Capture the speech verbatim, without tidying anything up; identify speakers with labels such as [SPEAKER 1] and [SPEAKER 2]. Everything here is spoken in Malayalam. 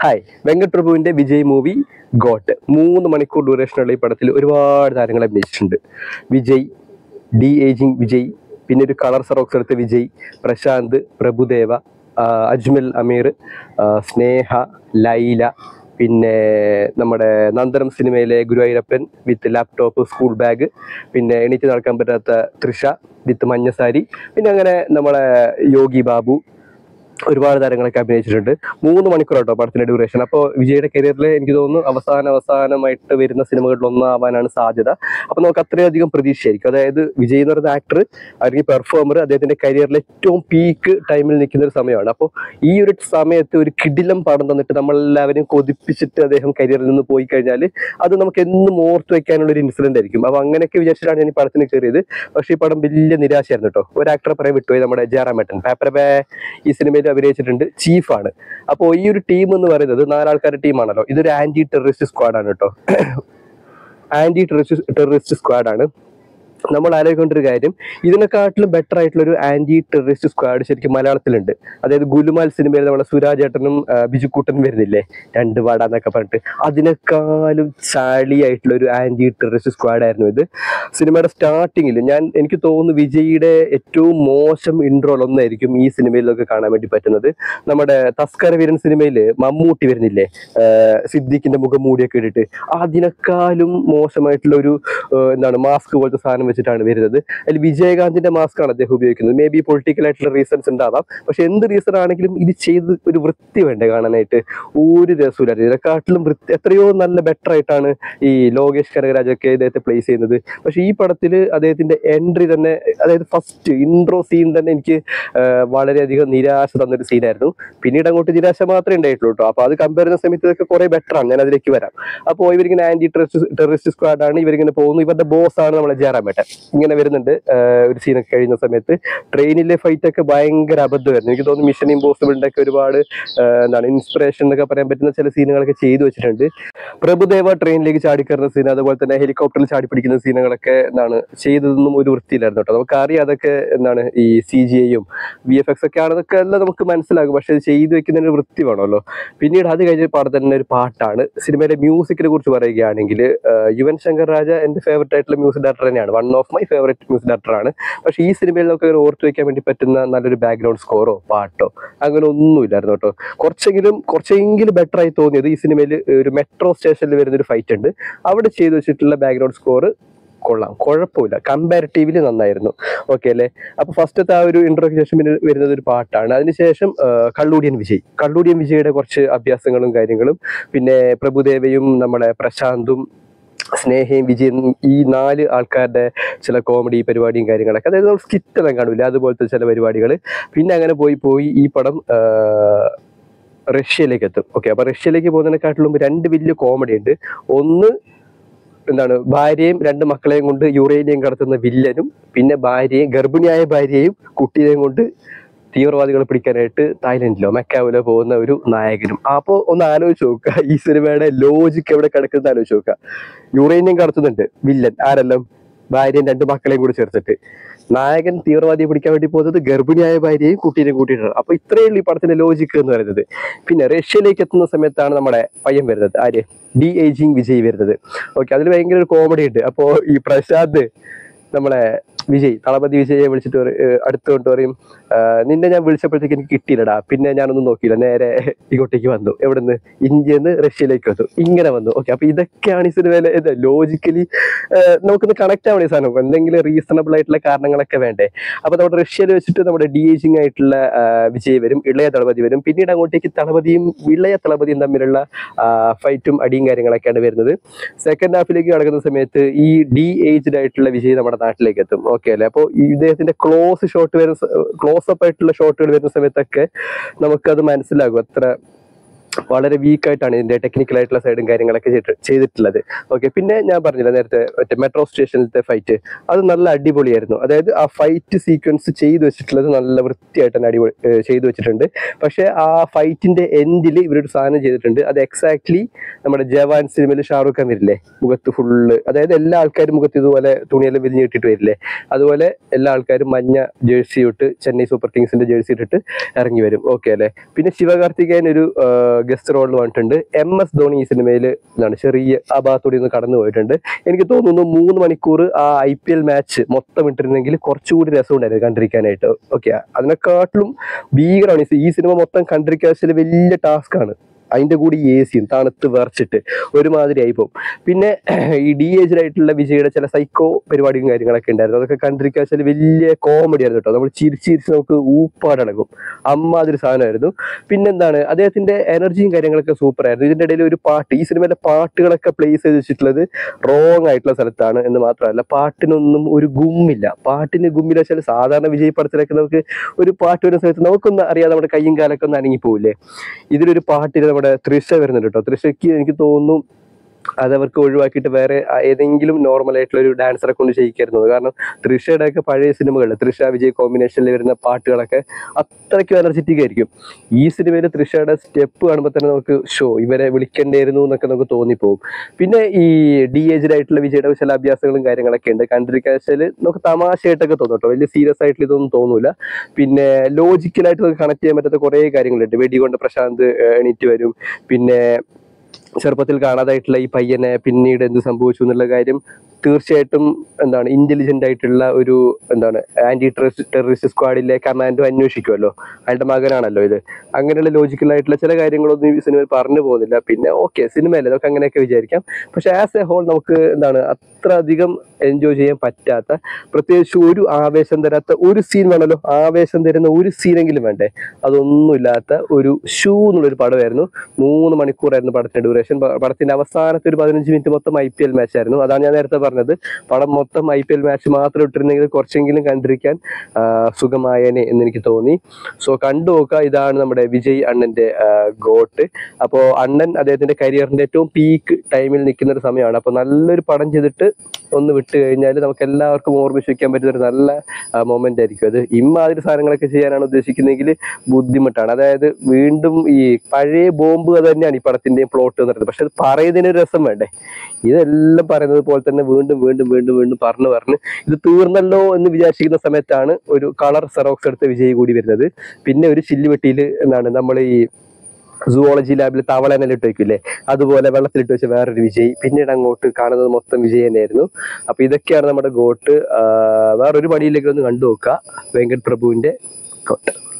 [SPEAKER 1] ഹായ്, വെങ്കട്ട് പ്രഭുവിന്റെ വിജയ് മൂവി ഗോട്ട് മൂന്ന് മണിക്കൂർ ഡ്യൂറേഷനുള്ള ഈ പടത്തിൽ ഒരുപാട് താരങ്ങൾ അഭിനയിച്ചിട്ടുണ്ട്. വിജയ്, ഡി ഏജിങ് വിജയ്, പിന്നെ ഒരു കളർ സറോക്സ് എടുത്ത വിജയ്, പ്രശാന്ത്, പ്രഭുദേവ, അജ്മൽ അമീർ, സ്നേഹ, ലൈല, പിന്നെ നമ്മുടെ നന്ദനം സിനിമയിലെ Guruvayurappan with laptop school bag, പിന്നെ എണീറ്റ് നടക്കാൻ പറ്റാത്ത തൃഷ വിത്ത് മഞ്ഞസാരി, പിന്നെ അങ്ങനെ നമ്മളെ യോഗി ബാബു, ഒരുപാട് താരങ്ങളൊക്കെ അഭിനയിച്ചിട്ടുണ്ട്. മൂന്ന് മണിക്കൂർ കേട്ടോ പടത്തിന്റെ ഡ്യൂറേഷൻ. അപ്പോൾ വിജയുടെ കരിയറിൽ എനിക്ക് തോന്നുന്നു അവസാന അവസാനമായിട്ട് വരുന്ന സിനിമകളിൽ ഒന്നാവാനാണ് സാധ്യത. അപ്പോൾ നമുക്ക് അത്രയധികം പ്രതീക്ഷയായിരിക്കും. അതായത് വിജയ് എന്ന് പറയുന്ന ആക്ടർ അല്ലെങ്കിൽ പെർഫോമർ അദ്ദേഹത്തിന്റെ കരിയറിലെ ഏറ്റവും പീക്ക് ടൈമിൽ നിൽക്കുന്ന ഒരു സമയമാണ്. അപ്പോൾ ഈ ഒരു സമയത്ത് ഒരു കിടിലം പടം തന്നിട്ട് നമ്മളെല്ലാവരും കൊതിപ്പിച്ചിട്ട് അദ്ദേഹം കരിയറിൽ നിന്ന് പോയി കഴിഞ്ഞാൽ അത് നമുക്ക് എന്നും ഓർത്ത് വെക്കാനുള്ള ഒരു ഇൻസിഡന്റ് ആയിരിക്കും. അപ്പോൾ അങ്ങനെയൊക്കെ വിചാരിച്ചിട്ടാണ് ഞാൻ ഈ പടത്തിന് കയറിയത്. പക്ഷേ ഈ പടം വലിയ നിരാശയായിരുന്നു കേട്ടോ. ഒരു ആക്ടറെ പറയാൻ വിട്ടുപോയി, നമ്മുടെ ജയറാമേട്ടൻ. പേപ്പറേ ഈ സിനിമയിൽ അഭിനയിച്ചിട്ടുണ്ട്, ചീഫാണ്. അപ്പോൾ ഈ ഒരു ടീം എന്ന് പറയുന്നത് നാലാൾക്കാരുടെ ടീമാണല്ലോ. ഇതൊരു ആന്റി ടെററിസ്റ്റ് സ്ക്വാഡാണ് കേട്ടോ. ആന്റി ടെററിസ്റ്റ് ടെററിസ്റ്റ് സ്ക്വാഡാണ്. നമ്മൾ ആലോചിക്കേണ്ട ഒരു കാര്യം, ഇതിനെക്കാട്ടിലും ബെറ്റർ ആയിട്ടുള്ള ഒരു ആന്റി ടെററിസ്റ്റ് സ്ക്വാഡ് ശരിക്കും മലയാളത്തിലുണ്ട്. അതായത് ഗുലുമാൽ സിനിമയിൽ നമ്മളെ സുരാജേട്ടനും ബിജുക്കൂട്ടനും വരുന്നില്ലേ, രണ്ട് പാടാന്നൊക്കെ പറഞ്ഞിട്ട്, അതിനേക്കാളും ചാളിയായിട്ടുള്ള ഒരു ആന്റി ടെററിസ്റ്റ് സ്ക്വാഡായിരുന്നു ഇത്. സിനിമയുടെ സ്റ്റാർട്ടിങ്ങിൽ ഞാൻ എനിക്ക് തോന്നുന്നു വിജയുടെ ഏറ്റവും മോശം ഇൻട്രോൾ ഒന്നായിരിക്കും ഈ സിനിമയിലൊക്കെ കാണാൻ വേണ്ടി പറ്റുന്നത്. നമ്മുടെ തസ്കര വീരൻ സിനിമയിൽ മമ്മൂട്ടി വരുന്നില്ലേ, സിദ്ദീഖിന്റെ മുഖം മൂടിയൊക്കെ ഇട്ടിട്ട്, അതിനേക്കാളും മോശമായിട്ടുള്ള ഒരു എന്താണ് മാസ്ക് പോലത്തെ സാധനം വെച്ചിട്ടാണ് വരുന്നത്. അതിൽ വിജയകാന്തിന്റെ മാസ്ക് ആണ് അദ്ദേഹം ഉപയോഗിക്കുന്നത്. മേ ബി പൊളിറ്റിക്കൽ ആയിട്ടുള്ള റീസൺസ് ഉണ്ടാവാം. പക്ഷെ എന്ത് റീസൺ ആണെങ്കിലും ഇത് ചെയ്ത് ഒരു വൃത്തി വേണ്ടേ കാണാനായിട്ട്, ഒരു രസമില്ലായിരുന്നു. ഇതിനെക്കാട്ടിലും വൃത്തി എത്രയോ നല്ല ബെറ്റർ ആയിട്ടാണ് ഈ ലോകേഷ് കനകരാജൊക്കെ ഇദ്ദേഹത്തെ പ്ലേസ് ചെയ്യുന്നത്. പക്ഷെ ഈ പടത്തിൽ അദ്ദേഹത്തിന്റെ എൻട്രി തന്നെ, അതായത് ഫസ്റ്റ് ഇൻട്രോ സീൻ തന്നെ എനിക്ക് വളരെയധികം നിരാശ തന്നൊരു സീനായിരുന്നു. പിന്നീട് അങ്ങോട്ട് നിരാശ മാത്രമേ ഉണ്ടായിട്ടുള്ളൂ കേട്ടോ. അപ്പൊ അത് കമ്പയർ ചെയ്യുന്ന സമയത്ത് ഇതൊക്കെ കുറെ ബെറ്റർ ആണ്. ഞാൻ അതിലേക്ക് വരാം. അപ്പോൾ ഇവരിങ്ങനെ ആന്റി ടെററിസ്റ്റ് ടെററിസ്റ്റ് സ്ക്വാഡാണ്. ഇവരിങ്ങനെ പോകുന്നു. ഇവരുടെ ബോസ് ആണ് നമ്മളെ ജയറാമേട്ടൻ. ഇങ്ങനെ വരുന്നുണ്ട്. ഒരു സീനൊക്കെ കഴിയുന്ന സമയത്ത് ട്രെയിനിലെ ഫൈറ്റ് ഒക്കെ ഭയങ്കര അബദ്ധമായിരുന്നു. എനിക്ക് തോന്നുന്നു മിഷൻ ഇമ്പോസിബിളിന്റെ ഒക്കെ ഒരുപാട് എന്താണ് ഇൻസ്പിറേഷൻ എന്നൊക്കെ പറയാൻ പറ്റുന്ന ചില സീനുകളൊക്കെ ചെയ്തു വെച്ചിട്ടുണ്ട്. പ്രഭുദേവ ട്രെയിനിലേക്ക് ചാടിക്കയറുന്ന സീൻ, അതുപോലെ തന്നെ ഹെലികോപ്റ്ററിൽ ചാടി പിടിക്കുന്ന സീനുകളൊക്കെ എന്താണ് ചെയ്തതൊന്നും ഒരു വൃത്തിയില്ലായിരുന്നു കേട്ടോ. നമുക്കറിയാം അതൊക്കെ എന്താണ് ഈ സി ജി ഐയും വി എഫ് എക്സ് ഒക്കെ ആണെന്നൊക്കെ എല്ലാം നമുക്ക് മനസ്സിലാകും. പക്ഷെ അത് ചെയ്തു വെക്കുന്നതിന് ഒരു വൃത്തി വേണമല്ലോ. പിന്നീട് അത് കഴിഞ്ഞ പാടം തന്നെ ഒരു പാട്ടാണ്. സിനിമയിലെ മ്യൂസിക്കിനെ കുറിച്ച് പറയുകയാണെങ്കിൽ യുവൻ ശങ്കർ രാജ എന്റെ ഫേവറേറ്റ് ആയിട്ടുള്ള മ്യൂസിക് ഡയറക്ടർ തന്നെയാണ്. One of my favourite music ഡയറക്ടറാണ്. പക്ഷെ ഈ സിനിമയിൽ നമുക്ക് അങ്ങനെ ഓർത്തു വെക്കാൻ വേണ്ടി പറ്റുന്ന നല്ലൊരു ബാക്ക്ഗ്രൗണ്ട് സ്കോറോ പാട്ടോ അങ്ങനെ ഒന്നുമില്ലായിരുന്നു കേട്ടോ. കുറച്ചെങ്കിലും കുറച്ചെങ്കിലും ബെറ്റർ ആയി തോന്നിയത് ഈ സിനിമയിൽ ഒരു മെട്രോ സ്റ്റേഷനിൽ വരുന്നൊരു ഫൈറ്റ് ഉണ്ട്. അവിടെ ചെയ്തു വെച്ചിട്ടുള്ള ബാക്ക്ഗ്രൗണ്ട് സ്കോർ കൊള്ളാം, കുഴപ്പമില്ല, കമ്പാരിറ്റീവ്ലി നന്നായിരുന്നു. ഓക്കെ അല്ലേ. അപ്പൊ ഫസ്റ്റത്തെ ആ ഒരു ഇൻട്രോയ്ക്ക് ശേഷം പിന്നെ വരുന്നത് ഒരു പാട്ടാണ്. അതിനുശേഷം കള്ളൂടിയൻ വിജയ് കള്ളൂടിയൻ വിജയുടെ കുറച്ച് അഭ്യാസങ്ങളും കാര്യങ്ങളും, പിന്നെ പ്രഭുദേവയും നമ്മുടെ പ്രശാന്തും സ്നേഹയും വിജയനും, ഈ നാല് ആൾക്കാരുടെ ചില കോമഡി പരിപാടിയും കാര്യങ്ങളൊക്കെ, അതായത് നമ്മൾ സ്കിറ്റ് എല്ലാം കാണില്ല അതുപോലത്തെ ചില പരിപാടികൾ. പിന്നെ അങ്ങനെ പോയി പോയി ഈ പടം റഷ്യയിലേക്ക് എത്തും. ഓക്കെ, അപ്പൊ റഷ്യയിലേക്ക് പോകുന്നതിനെക്കാട്ടിലും രണ്ട് വലിയ കോമഡി ഉണ്ട്. ഒന്ന് എന്താണ് ഭാര്യയും രണ്ട് മക്കളെയും കൊണ്ട് യുറേനിയം കടത്തുന്ന വില്ലനും, പിന്നെ ഭാര്യയും ഗർഭിണിയായ ഭാര്യയെയും കുട്ടിയെയും കൊണ്ട് തീവ്രവാദികളെ പിടിക്കാനായിട്ട് തായ്ലൻഡിലോ മെക്കാവിലോ പോകുന്ന ഒരു നായകനും. അപ്പോൾ ഒന്ന് ആലോചിച്ച് നോക്കുക, ഈ സിനിമയുടെ ലോജിക്ക് എവിടെ കിടക്കുന്നത് ആലോചിച്ച് നോക്കുക. യുറേനിയം കടത്തുന്നുണ്ട് വില്ലൻ, ആരെല്ലാം ഭാര്യയും രണ്ട് മക്കളെയും കൂടി ചേർത്തിട്ട്. നായകൻ തീവ്രവാദിയെ പിടിക്കാൻ വേണ്ടി പോകുന്നത് ഗർഭിണിയായ ഭാര്യയെയും കുട്ടീനെയും കൂട്ടിയിട്ടാണ്. അപ്പൊ ഇത്രയേ ഉള്ളൂ ഈ പടത്തിന്റെ ലോജിക്ക് എന്ന് പറയുന്നത്. പിന്നെ റഷ്യയിലേക്ക് എത്തുന്ന സമയത്താണ് നമ്മുടെ പയ്യൻ വരുന്നത്, ആര്, ഡി ഏജിങ് വിജയ് വരുന്നത്. ഓക്കെ, അതിൽ ഭയങ്കര ഒരു കോമഡി ഉണ്ട്. അപ്പോ ഈ പ്രശാന്ത് നമ്മളെ വിജയ് തളപതി വിജയെ വിളിച്ചിട്ട് അടുത്തുകൊണ്ട് പറയും, നിന്നെ ഞാൻ വിളിച്ചപ്പോഴത്തേക്ക് എനിക്ക് കിട്ടിയില്ലടാ, പിന്നെ ഞാനൊന്നും നോക്കിയില്ല, നേരെ ഇങ്ങോട്ടേക്ക് വന്നു. എവിടുന്ന്, ഇന്ത്യന്ന് റഷ്യയിലേക്ക് വന്നു, ഇങ്ങനെ വന്നു. ഓക്കെ, അപ്പൊ ഇതൊക്കെയാണ് ഈ സിനിമയിലെ ലോജിക്കലി നമുക്കൊന്ന് കണക്ട് ആവണ ഈ സാധനം. എന്തെങ്കിലും റീസണബിൾ ആയിട്ടുള്ള കാരണങ്ങളൊക്കെ വേണ്ടേ. അപ്പൊ നമ്മുടെ റഷ്യയിൽ വെച്ചിട്ട് നമ്മുടെ ഡി ഏജിങ് ആയിട്ടുള്ള വിജയ് വരും, ഇളയ തളപതി വരും. പിന്നീട് അങ്ങോട്ടേക്ക് തളപതിയും ഇളയ തളപതിയും തമ്മിലുള്ള ഫൈറ്റും അടിയും കാര്യങ്ങളൊക്കെയാണ് വരുന്നത്. സെക്കൻഡ് ഹാഫിലേക്ക് കടക്കുന്ന സമയത്ത് ഈ ഡി ഏജ്ഡ് ആയിട്ടുള്ള വിജയ് നമ്മുടെ നാട്ടിലേക്ക് എത്തും. ഓക്കെ അല്ലേ. അപ്പോൾ ഇദ്ദേഹത്തിന്റെ ക്ലോസ് ഷോട്ട് വരുന്ന ക്ലോസ് അപ്പ് ആയിട്ടുള്ള ഷോട്ടുകൾ വരുന്ന സമയത്തൊക്കെ നമുക്കത് മനസ്സിലാകും അത്ര വളരെ വീക്കായിട്ടാണ് ഇതിന്റെ ടെക്നിക്കൽ ആയിട്ടുള്ള സൈഡും കാര്യങ്ങളൊക്കെ ചെയ്തിട്ടുള്ളത്. ഓക്കെ, പിന്നെ ഞാൻ പറഞ്ഞില്ല നേരത്തെ മറ്റേ മെട്രോ സ്റ്റേഷനിലത്തെ ഫൈറ്റ്, അത് നല്ല അടിപൊളിയായിരുന്നു. അതായത് ആ ഫൈറ്റ് സീക്വൻസ് ചെയ്തു വെച്ചിട്ടുള്ളത് നല്ല വൃത്തിയായിട്ട് തന്നെ അടിപൊളി ചെയ്തു വെച്ചിട്ടുണ്ട്. പക്ഷെ ആ ഫൈറ്റിന്റെ എൻഡിൽ ഇവരൊരു സാധനം ചെയ്തിട്ടുണ്ട്. അത് എക്സാക്ട്ലി നമ്മുടെ ജവാൻ സിനിമയിൽ ഷാറൂഖ് ഖാൻ വരില്ലേ, മുഖത്ത് ഫുള്ള്, അതായത് എല്ലാ ആൾക്കാരും മുഖത്ത് ഇതുപോലെ തുണിയെല്ലാം വിരിഞ്ഞ് ഇട്ടിട്ട് വരില്ലേ, അതുപോലെ എല്ലാ ആൾക്കാരും മഞ്ഞ ജേഴ്സി ഇട്ട് ചെന്നൈ സൂപ്പർ കിങ്സിന്റെ ജേഴ്സി ഇട്ടിട്ട് ഇറങ്ങി വരും. ഓക്കെ അല്ലേ. പിന്നെ ശിവകാർത്തികേയൻ ഒരു ഗസ്റ്റ് റോളിൽ വന്നിട്ടുണ്ട്. എം എസ് ധോണി ഈ സിനിമയിൽ എന്താണ് ചെറിയ ആ ഭാഗത്തൂടെ ഒന്ന് കടന്നു പോയിട്ടുണ്ട്. എനിക്ക് തോന്നുന്നു മൂന്ന് മണിക്കൂർ ആ ഐ പി എൽ മാച്ച് മൊത്തം ഇട്ടിരുന്നെങ്കിൽ കുറച്ചുകൂടി രസമുണ്ടായിരുന്നു കണ്ടിരിക്കാനായിട്ട്. ഓക്കെ, അതിനെക്കാട്ടിലും ഭീകരമാണ് ഈ സിനിമ മൊത്തം കണ്ടിരിക്കാൻ വലിയ ടാസ്ക് ആണ്. അതിൻ്റെ കൂടി എ സിയും തണുത്ത് വിറച്ചിട്ട് ഒരുമാതിരി ആയിപ്പോവും. പിന്നെ ഈ ഡി ഏജ്ഡ് ആയിട്ടുള്ള വിജയുടെ ചില സൈക്കോ പരിപാടിയും കാര്യങ്ങളൊക്കെ ഉണ്ടായിരുന്നു. അതൊക്കെ കണ്ടിരിക്കാൻ വെച്ചാൽ വലിയ കോമഡി ആയിരുന്നു കേട്ടോ. നമ്മൾ ചിരിച്ച് ചിരിച്ച് നമുക്ക് ഊപ്പാടടങ്ങും, അമ്മാതിരി സാധനമായിരുന്നു. പിന്നെന്താണ്, അദ്ദേഹത്തിന്റെ എനർജിയും കാര്യങ്ങളൊക്കെ സൂപ്പർ ആയിരുന്നു. ഇതിൻ്റെ ഇടയിൽ ഒരു പാട്ട്, ഈ സിനിമയിലെ പാട്ടുകളൊക്കെ പ്ലേസ് ചെയ്ത് വെച്ചിട്ടുള്ളത് റോങ് ആയിട്ടുള്ള സ്ഥലത്താണ് എന്ന് മാത്രമല്ല, പാട്ടിനൊന്നും ഒരു ഗുമ്മില്ല. പാട്ടിന് ഗുമ്മില്ല വെച്ചാൽ സാധാരണ വിജയ് പടത്തിലൊക്കെ നമുക്ക് ഒരു പാട്ട് വരുന്ന സമയത്ത് നമുക്കൊന്ന് അറിയാതെ നമ്മുടെ കയ്യും കാലൊക്കെ ഒന്ന് അനങ്ങിപ്പോവില്ലേ. ഇതിലൊരു പാട്ടിൽ നമ്മുടെ തൃഷ വരുന്നുണ്ട് കേട്ടോ. തൃഷയ്ക്ക് എനിക്ക് തോന്നുന്നു അതവർക്ക് ഒഴിവാക്കിയിട്ട് വേറെ ഏതെങ്കിലും നോർമൽ ആയിട്ടുള്ള ഒരു ഡാൻസറെ കൊണ്ട് ചെയ്യിക്കായിരുന്നു. കാരണം തൃഷയുടെ ഒക്കെ പഴയ സിനിമകളിൽ തൃഷ വിജയ് കോമ്പിനേഷനിൽ വരുന്ന പാട്ടുകളൊക്കെ അത്രയ്ക്കും എനർജറ്റിക് ആയിരിക്കും. ഈ സിനിമയിൽ തൃഷയുടെ സ്റ്റെപ്പ് കാണുമ്പോൾ തന്നെ നമുക്ക് ഷോ ഇവരെ വിളിക്കേണ്ടിയിരുന്നു എന്നൊക്കെ നമുക്ക് തോന്നിപ്പോകും. പിന്നെ ഈ ഡി ഏജ്ഡ് ആയിട്ടുള്ള വിജയുടെ ചില അഭ്യാസങ്ങളും കാര്യങ്ങളൊക്കെ ഉണ്ട്. കണ്ടിരിക്കാൻ വെച്ചാൽ നമുക്ക് തമാശയായിട്ടൊക്കെ തോന്നും കേട്ടോ. വലിയ സീരിയസ് ആയിട്ടുള്ള ഇതൊന്നും തോന്നൂല. പിന്നെ ലോജിക്കലായിട്ട് നമുക്ക് കണക്ട് ചെയ്യാൻ പറ്റാത്ത കുറേ കാര്യങ്ങളുണ്ട്. വെടികൊണ്ട് പ്രശാന്ത് എണീറ്റ് വരും. പിന്നെ ചെറുപ്പത്തിൽ കാണാതായിട്ടുള്ള ഈ പയ്യനെ പിന്നീട് എന്ത് സംഭവിച്ചു എന്നുള്ള കാര്യം തീർച്ചയായിട്ടും എന്താണ് ഇന്റലിജന്റ് ആയിട്ടുള്ള ഒരു എന്താണ് ആന്റി ടെററിസ്റ്റ് സ്ക്വാഡിലെ കമാൻഡോ അന്വേഷിക്കുമല്ലോ. അയാളുടെ മകനാണല്ലോ ഇത്. അങ്ങനെയുള്ള ലോജിക്കലായിട്ടുള്ള ചില കാര്യങ്ങളൊന്നും ഈ സിനിമയിൽ പറഞ്ഞു പോകുന്നില്ല. പിന്നെ ഓക്കെ, സിനിമയല്ലേ, നമുക്ക് അങ്ങനെയൊക്കെ വിചാരിക്കാം. പക്ഷെ ആസ് എ ഹോൾ നമുക്ക് എന്താണ് അത്ര അധികം എൻജോയ് ചെയ്യാൻ പറ്റാത്ത, പ്രത്യേകിച്ച് ഒരു ആവേശം തരാത്ത ഒരു സീൻ വേണമല്ലോ, ആവേശം തരുന്ന ഒരു സീനെങ്കിലും വേണ്ടേ, അതൊന്നുമില്ലാത്ത ഒരു ഷൂ എന്നുള്ളൊരു പടമായിരുന്നു. മൂന്ന് മണിക്കൂറായിരുന്നു പടത്തിന്റെ ഡ്യൂറേഷൻ. പടത്തിന്റെ അവസാനത്തെ ഒരു പതിനഞ്ച് മിനിറ്റ് മൊത്തം ഐ പി എൽ മാച്ച് ആയിരുന്നു. അതാണ് ഞാൻ നേരത്തെ പറഞ്ഞത്, പടം മൊത്തം ഐ പി എൽ മാച്ച് മാത്രം ഇട്ടിരുന്നെങ്കിൽ കുറച്ചെങ്കിലും കണ്ടിരിക്കാൻ സുഖമായേനെ എന്ന് എനിക്ക് തോന്നി. സോ കണ്ടു നോക്കുക. ഇതാണ് നമ്മുടെ വിജയ് അണ്ണന്റെ ഗോട്ട്. അപ്പോൾ അണ്ണൻ അദ്ദേഹത്തിന്റെ കരിയറിന്റെ ഏറ്റവും പീക്ക് ടൈമിൽ നിൽക്കുന്ന ഒരു സമയമാണ്. അപ്പോൾ നല്ലൊരു പടം ചെയ്തിട്ട് ഒന്ന് വിട്ട് കഴിഞ്ഞാൽ നമുക്ക് എല്ലാവർക്കും ഓർമ്മിച്ച് വെക്കാൻ പറ്റുന്ന ഒരു നല്ല മൊമെന്റ് ആയിരിക്കും അത്. ഇമ്മാതിരി സാധനങ്ങളൊക്കെ ചെയ്യാനാണ് ഉദ്ദേശിക്കുന്നതെങ്കിൽ ബുദ്ധിമുട്ടാണ്. അതായത് വീണ്ടും ഈ പഴയ ബോംബ് അത് തന്നെയാണ് ഈ പടത്തിന്റെയും പ്ലോട്ട് എന്ന് പറയുന്നത്. പക്ഷെ അത് പറയുന്നതിനൊരു രസം വേണ്ടേ. ഇതെല്ലാം പറയുന്നത് പോലെ തന്നെ വീണ്ടും വീണ്ടും വീണ്ടും വീണ്ടും പറഞ്ഞു പറഞ്ഞ് ഇത് തീർന്നല്ലോ എന്ന് വിചാരിച്ചിരിക്കുന്ന സമയത്താണ് ഒരു കളർ സെറോക്സ് എടുത്ത വിജയ് കൂടി വരുന്നത്. പിന്നെ ഒരു ചില്ലുവെട്ടിയിൽ എന്താണ് നമ്മൾ ഈ സുവോളജി ലാബിൽ തവളനെല്ലാം ഇട്ട് വയ്ക്കില്ലേ, അതുപോലെ വെള്ളത്തിലിട്ട് വെച്ച വേറൊരു വിജയ്. പിന്നീട് അങ്ങോട്ട് കാണുന്നത് മൊത്തം വിജയ് തന്നെയായിരുന്നു. അപ്പൊ ഇതൊക്കെയാണ് നമ്മുടെ ഗോട്ട്. വേറൊരു പണിയിലേക്ക് ഒന്ന് കണ്ടു നോക്കുക, വെങ്കട് പ്രഭുവിന്റെ ഗോട്ട്.